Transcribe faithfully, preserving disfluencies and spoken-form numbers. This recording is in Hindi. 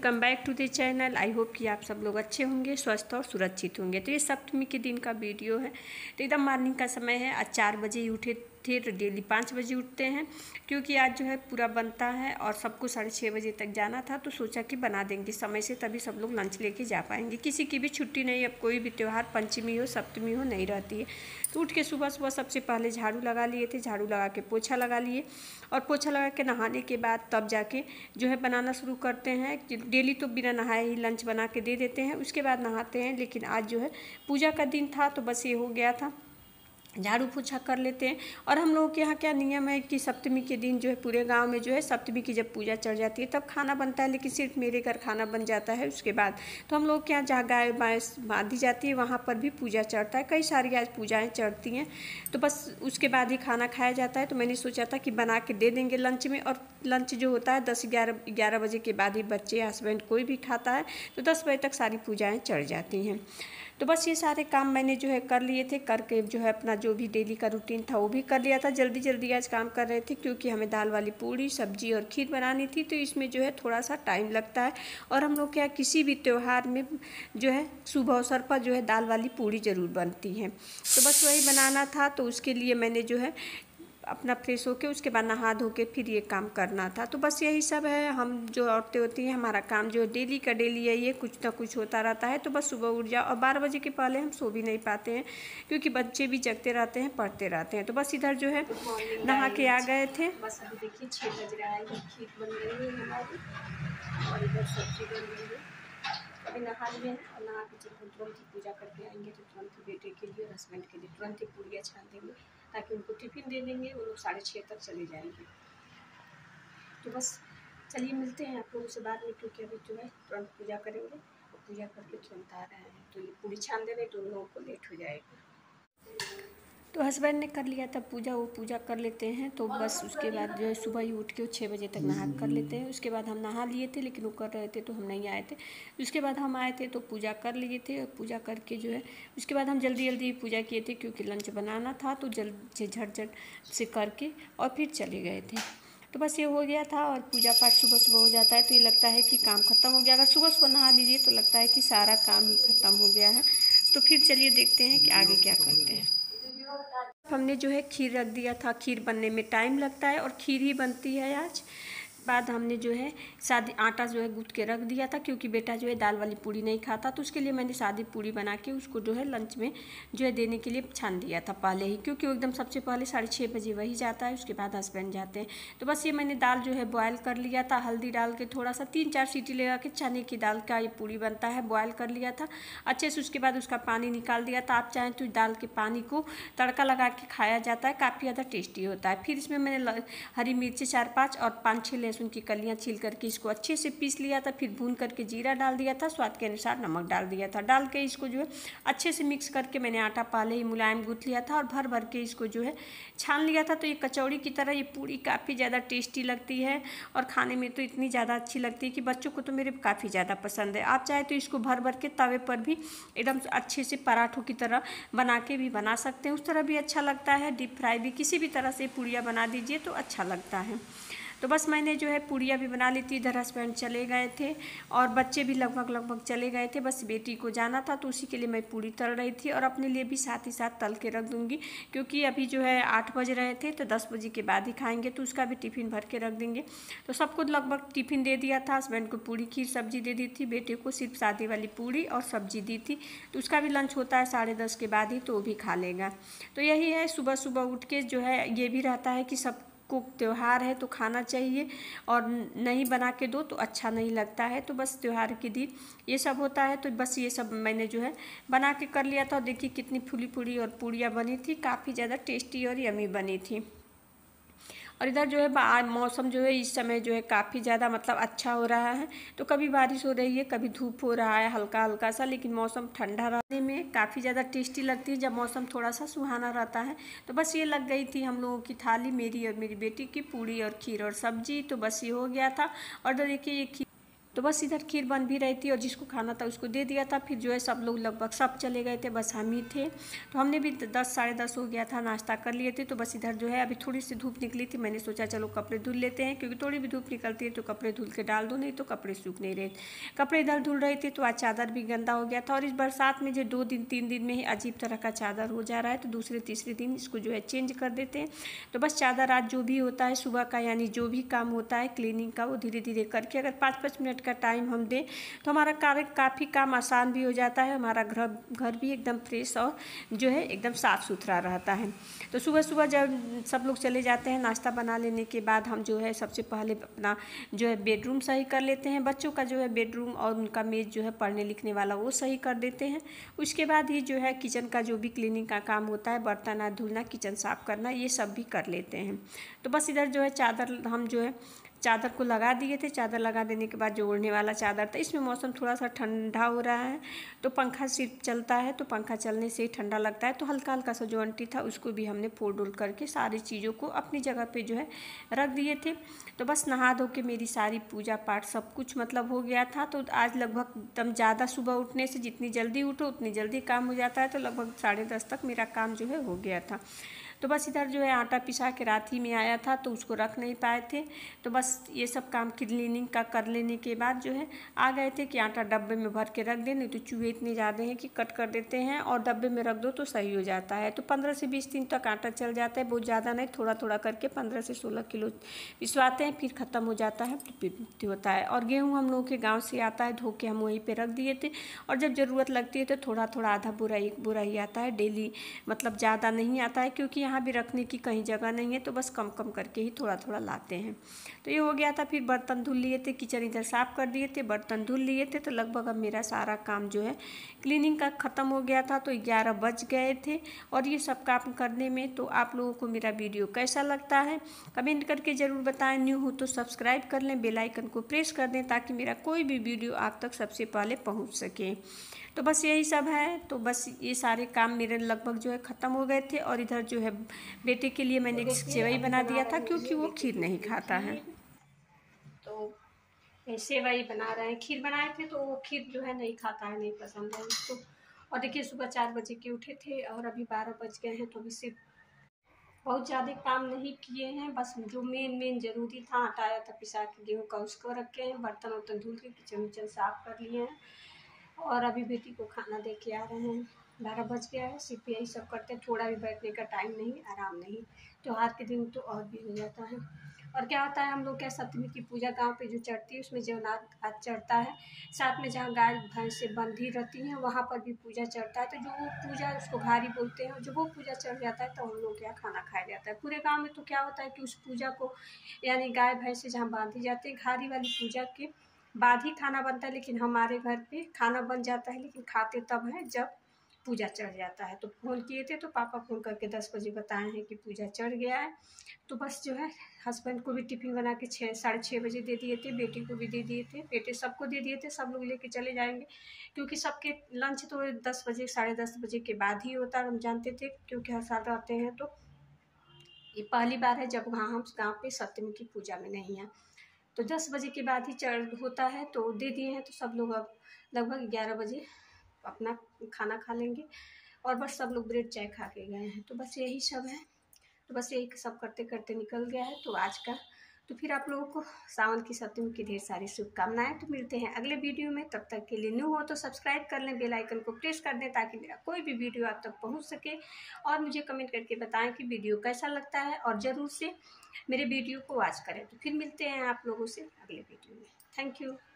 Welcome back to the channel. I hope कि आप सब लोग अच्छे होंगे, स्वस्थ और सुरक्षित होंगे। तो ये सप्तमी के दिन का वीडियो है। तो एकदम मॉर्निंग का समय है। आज चार बजे ही उठे थे, तो डेली पाँच बजे उठते हैं क्योंकि आज जो है पूरा बनता है और सबको साढ़े छः बजे तक जाना था। तो सोचा कि बना देंगे समय से, तभी सब लोग लंच लेके जा पाएंगे। किसी की भी छुट्टी नहीं, अब कोई भी त्यौहार पंचमी हो सप्तमी हो नहीं रहती है। तो उठ के सुबह सुबह सबसे पहले झाड़ू लगा लिए थे, झाड़ू लगा के पोछा लगा लिए और पोछा लगा के नहाने के बाद तब जाके जो है बनाना शुरू करते हैं। डेली तो बिना नहाए ही लंच बना के दे देते हैं, उसके बाद नहाते हैं। लेकिन आज जो है पूजा का दिन था तो बस ये हो गया था, झाड़ू पोछा कर लेते हैं। और हम लोगों के यहाँ क्या नियम है कि सप्तमी के दिन जो है पूरे गांव में जो है सप्तमी की जब पूजा चढ़ जाती है तब खाना बनता है, लेकिन सिर्फ मेरे घर खाना बन जाता है उसके बाद। तो हम लोग के यहाँ जहाँ गाय भैंस बांधी जाती है वहाँ पर भी पूजा चढ़ता है। कई सारी आज पूजाएँ चढ़ती हैं, तो बस उसके बाद ही खाना खाया जाता है। तो मैंने सोचा था कि बना के दे देंगे लंच में। और लंच जो होता है दस ग्यारह ग्यारह बजे के बाद ही बच्चे हस्बैंड कोई भी खाता है, तो दस बजे तक सारी पूजाएँ चढ़ जाती हैं। तो बस ये सारे काम मैंने जो है कर लिए थे, करके जो है अपना जो भी डेली का रूटीन था वो भी कर लिया था। जल्दी जल्दी आज काम कर रहे थे क्योंकि हमें दाल वाली पूड़ी सब्जी और खीर बनानी थी, तो इसमें जो है थोड़ा सा टाइम लगता है। और हम लोग क्या किसी भी त्यौहार में जो है शुभ अवसर पर जो है दाल वाली पूड़ी ज़रूर बनती है। तो बस वही बनाना था, तो उसके लिए मैंने जो है अपना फ्रेश होके उसके बाद नहा धो के फिर ये काम करना था। तो बस यही सब है। हम जो औरतें होती हैं हमारा काम जो डेली का डेली है, ये कुछ ना कुछ होता रहता है। तो बस सुबह उठ जाओ, और बारह बजे के पहले हम सो भी नहीं पाते हैं क्योंकि बच्चे भी जगते रहते हैं, पढ़ते रहते हैं। तो बस इधर जो है नहा के आ गए थे। बस अभी देखिए छः बज रहा है, खीर बन रही है हमारी और इधर सब्जी बन रही है। अभी नहा लिए हैं और नहा के जब तुरंत ही पूजा करके आएंगे तो तुरंत ही बेटे के लिए और हस्बैंड के लिए तुरंत ही पूड़ियाँ छान देंगे ताकि उनको टिफ़िन दे देंगे। वो लोग साढ़े छः तक चले जाएंगे। तो बस चलिए मिलते हैं आप लोगों से बाद में, क्योंकि अभी जो है तुरंत पूजा करेंगे और पूजा करके तुरंत आ रहे हैं। तो ये पूड़ी छान दे रहे तो उन लोगों को लेट हो जाएगा। तो हस्बैंड ने कर लिया था पूजा, वो पूजा कर लेते हैं। तो बस उसके बाद जो है सुबह ही उठ के छः बजे तक नहा कर लेते हैं। उसके बाद हम नहा लिए थे, लेकिन वो कर रहे थे तो हम नहीं आए थे। उसके बाद हम आए थे तो पूजा कर लिए थे, और पूजा करके जो है उसके बाद हम जल्दी जल्दी पूजा किए थे क्योंकि लंच बनाना था। तो जल्द से झट-झट से करके और फिर चले गए थे। तो बस ये हो गया था। और पूजा पाठ सुबह सुबह हो जाता है तो ये लगता है कि काम ख़त्म हो गया। अगर सुबह सुबह नहा लीजिए तो लगता है कि सारा काम ही ख़त्म हो गया है। तो फिर चलिए देखते हैं कि आगे क्या करते हैं। हमने जो है खीर रख दिया था, खीर बनने में टाइम लगता है और खीर ही बनती है आज। बाद हमने जो है सादी आटा जो है गूँथ के रख दिया था क्योंकि बेटा जो है दाल वाली पूड़ी नहीं खाता, तो उसके लिए मैंने सादी पूड़ी बना के उसको जो है लंच में जो है देने के लिए छान दिया था पहले ही, क्योंकि वो एकदम सबसे पहले साढ़े छः बजे वही जाता है, उसके बाद हस्बैंड जाते हैं। तो बस ये मैंने दाल जो है बॉयल कर लिया था, हल्दी डाल के थोड़ा सा तीन चार सीटी लगा के चने की दाल का ये पूड़ी बनता है, बॉयल कर लिया था अच्छे से। उसके बाद उसका पानी निकाल दिया था। आप चाहें तो दाल के पानी को तड़का लगा के खाया जाता है, काफ़ी ज़्यादा टेस्टी होता है। फिर इसमें मैंने हरी मिर्ची चार पाँच और पाँच छः लहसुन की कलियां छील करके इसको अच्छे से पीस लिया था। फिर भून करके जीरा डाल दिया था, स्वाद के अनुसार नमक डाल दिया था। डाल के इसको जो है अच्छे से मिक्स करके मैंने आटा पहले ही मुलायम गूँथ लिया था और भर भर के इसको जो है छान लिया था। तो ये कचौड़ी की तरह ये पूड़ी काफ़ी ज़्यादा टेस्टी लगती है और खाने में तो इतनी ज़्यादा अच्छी लगती है कि बच्चों को तो मेरे काफ़ी ज़्यादा पसंद है। आप चाहे तो इसको भर भर के तवे पर भी एकदम अच्छे से पराठों की तरह बना के भी बना सकते हैं, उस तरह भी अच्छा लगता है। डीप फ्राई भी किसी भी तरह से पूड़ियाँ बना दीजिए तो अच्छा लगता है। तो बस मैंने जो है पूड़ियाँ भी बना ली थी। इधर हस्बैंड चले गए थे और बच्चे भी लगभग लगभग चले गए थे, बस बेटी को जाना था तो उसी के लिए मैं पूड़ी तल रही थी और अपने लिए भी साथ ही साथ तल के रख दूँगी क्योंकि अभी जो है आठ बज रहे थे तो दस बजे के बाद ही खाएंगे, तो उसका भी टिफ़िन भर के रख देंगे। तो सबको लगभग टिफ़िन दे दिया था। हस्बैंड को पूड़ी खीर सब्जी दे दी थी, बेटे को सिर्फ सादी वाली पूड़ी और सब्जी दी थी। तो उसका भी लंच होता है साढ़े दस के बाद ही, तो वो भी खा लेगा। तो यही है, सुबह सुबह उठ के जो है ये भी रहता है कि सब को त्यौहार है तो खाना चाहिए और नहीं बना के दो तो अच्छा नहीं लगता है। तो बस त्यौहार के दिन ये सब होता है। तो बस ये सब मैंने जो है बना के कर लिया था। और देखिए कितनी फूली फूली और पूड़ियाँ बनी थी, काफ़ी ज़्यादा टेस्टी और यमी बनी थी। और इधर जो है मौसम जो है इस समय जो है काफ़ी ज़्यादा मतलब अच्छा हो रहा है। तो कभी बारिश हो रही है, कभी धूप हो रहा है हल्का हल्का सा, लेकिन मौसम ठंडा रहने में काफ़ी ज़्यादा टेस्टी लगती है जब मौसम थोड़ा सा सुहाना रहता है। तो बस ये लग गई थी हम लोगों की थाली, मेरी और मेरी बेटी की पूड़ी और खीर और सब्जी। तो बस ये हो गया था। और देखिए ये खीर तो बस इधर खीर बन भी रही थी और जिसको खाना था उसको दे दिया था। फिर जो है सब लोग लगभग सब चले गए थे, बस हम ही थे। तो हमने भी दस साढ़े दस हो गया था, नाश्ता कर लिए थे। तो बस इधर जो है अभी थोड़ी सी धूप निकली थी, मैंने सोचा चलो कपड़े धुल लेते हैं, क्योंकि थोड़ी भी धूप निकलती है तो कपड़े धुल के डाल दो, नहीं तो कपड़े सूख नहीं रहे। कपड़े इधर धुल रहे थे तो आज चादर भी गंदा हो गया था। और इस बरसात में जो दो दिन तीन दिन में ही अजीब तरह का चादर हो जा रहा है, तो दूसरे तीसरे दिन इसको जो है चेंज कर देते हैं। तो बस चादर आज जो भी होता है सुबह का, यानी जो भी काम होता है क्लीनिंग का, वो धीरे धीरे करके अगर पाँच पाँच मिनट का टाइम हम दें तो हमारा कार्य काफ़ी काम आसान भी हो जाता है, हमारा घर घर भी एकदम फ्रेश और जो है एकदम साफ़ सुथरा रहता है। तो सुबह सुबह जब सब लोग चले जाते हैं, नाश्ता बना लेने के बाद हम जो है सबसे पहले अपना जो है बेडरूम सही कर लेते हैं। बच्चों का जो है बेडरूम और उनका मेज जो है पढ़ने लिखने वाला वो सही कर देते हैं। उसके बाद ही जो है किचन का जो भी क्लीनिंग का काम होता है, बर्तन धुलना, किचन साफ़ करना, ये सब भी कर लेते हैं। तो बस इधर जो है चादर हम जो है चादर को लगा दिए थे। चादर लगा देने के बाद जो ओढ़ने वाला चादर था, इसमें मौसम थोड़ा सा ठंडा हो रहा है तो पंखा सिर्फ चलता है, तो पंखा चलने से ही ठंडा लगता है। तो हल्का हल्का सा जो अंटी था उसको भी हमने फोड़ डोल करके सारी चीज़ों को अपनी जगह पे जो है रख दिए थे। तो बस नहा धो के मेरी सारी पूजा पाठ सब कुछ मतलब हो गया था। तो आज लगभग एकदम ज़्यादा सुबह उठने से जितनी जल्दी उठो उतनी जल्दी काम हो जाता है। तो लगभग साढ़े दस तक मेरा काम जो है हो गया था। तो बस इधर जो है आटा पिसा के रात ही में आया था तो उसको रख नहीं पाए थे। तो बस ये सब काम क्लीनिंग का कर लेने के बाद जो है आ गए थे कि आटा डब्बे में भर के रख दें, नहीं तो चूहे इतने ज़्यादा हैं कि कट कर देते हैं, और डब्बे में रख दो तो सही हो जाता है। तो पंद्रह से बीस दिन तक आटा चल जाता है, बहुत ज़्यादा नहीं, थोड़ा थोड़ा करके पंद्रह से सोलह किलो पिसवाते हैं, फिर ख़त्म हो जाता है तो होता है। और गेहूँ हम लोगों के गाँव से आता है, धो के हम वहीं पर रख दिए थे, और जब ज़रूरत लगती है तो थोड़ा थोड़ा आधा बुरा एक बुरा ही आता है डेली, मतलब ज़्यादा नहीं आता है, क्योंकि यहाँ भी रखने की कहीं जगह नहीं है, तो बस कम कम करके ही थोड़ा थोड़ा लाते हैं। तो ये हो गया था। फिर बर्तन धुल लिए थे, किचन इधर साफ़ कर दिए थे, बर्तन धुल लिए थे। तो लगभग अब मेरा सारा काम जो है क्लीनिंग का ख़त्म हो गया था। तो ग्यारह बज गए थे और ये सब काम करने में। तो आप लोगों को मेरा वीडियो कैसा लगता है कमेंट करके ज़रूर बताएं। न्यू हो तो सब्सक्राइब कर लें, बेल आइकन को प्रेस कर दें ताकि मेरा कोई भी वीडियो आप तक सबसे पहले पहुँच सके। तो बस यही सब है। तो बस ये सारे काम मेरे लगभग जो है ख़त्म हो गए थे। और इधर जो है बेटे के लिए मैंने सेवई बना दिया था, क्योंकि वो खीर नहीं खाता है। तो सेवई बना रहे हैं, खीर बनाए थे तो वो खीर जो है नहीं खाता है, नहीं पसंद है उसको। और देखिए सुबह चार बजे के उठे थे और अभी बारह बज गए हैं। तो अभी सिर्फ बहुत ज़्यादा काम नहीं किए हैं, बस जो मेन मेन ज़रूरी था, आटा आया था पिसा के गेहूँ का उसको रखे हैं, बर्तन वर्तन धुल के किचन विचन साफ़ कर लिए हैं। और अभी बेटी को खाना दे के आ रहे हैं, बारह बज गया है। सिर्फ यही सब करते हैं, थोड़ा भी बैठने का टाइम नहीं, आराम नहीं। त्योहार के दिन तो और भी हो जाता है। और क्या होता है, हम लोग क्या सप्तमी की पूजा गांव पे जो चढ़ती है उसमें जगन्नाथ आज चढ़ता है, साथ में जहाँ गाय भैंस से बंधी रहती हैं वहाँ पर भी पूजा चढ़ता है। तो जो वो पूजा उसको घारी बोलते हैं, जो वो पूजा चढ़ जाता है तो हम लोग क्या खाना खाया जाता है पूरे गाँव में। तो क्या होता है कि उस पूजा को, यानी गाय भैंस से जहाँ बांधी जाती है, घारी वाली पूजा के बाद ही खाना बनता है। लेकिन हमारे घर पे खाना बन जाता है, लेकिन खाते तब है जब पूजा चढ़ जाता है। तो फ़ोन किए थे तो पापा फ़ोन करके दस बजे बताए हैं कि पूजा चढ़ गया है। तो बस जो है हस्बैंड को भी टिफ़िन बना के छः साढ़े छः बजे दे दिए थे, बेटी को भी दे दिए थे, बेटे सबको दे दिए थे। सब लोग लेके चले जाएंगे, क्योंकि सबके लंच तो दस बजे साढ़े दस बजे के बाद ही होता है। हम जानते थे क्योंकि हर साल आते हैं। तो ये पहली बार है जब वहाँ हम गाँव पे सप्तमी की पूजा में नहीं हैं। तो दस बजे के बाद ही चढ़ होता है, तो दे दिए हैं। तो सब लोग अब लगभग ग्यारह बजे अपना खाना खा लेंगे, और बस सब लोग ब्रेड चाय खा के गए हैं। तो बस यही सब है। तो बस यही सब करते करते निकल गया है तो आज का। तो फिर आप लोगों को सावन की सप्तमी की ढेर सारी शुभकामनाएं। तो मिलते हैं अगले वीडियो में, तब तक के लिए न्यू हो तो सब्सक्राइब कर लें, बेल आइकन को प्रेस कर दें ताकि मेरा कोई भी वीडियो आप तक पहुंच सके। और मुझे कमेंट करके बताएं कि वीडियो कैसा लगता है, और ज़रूर से मेरे वीडियो को वॉच करें। तो फिर मिलते हैं आप लोगों से अगले वीडियो में। Thank you.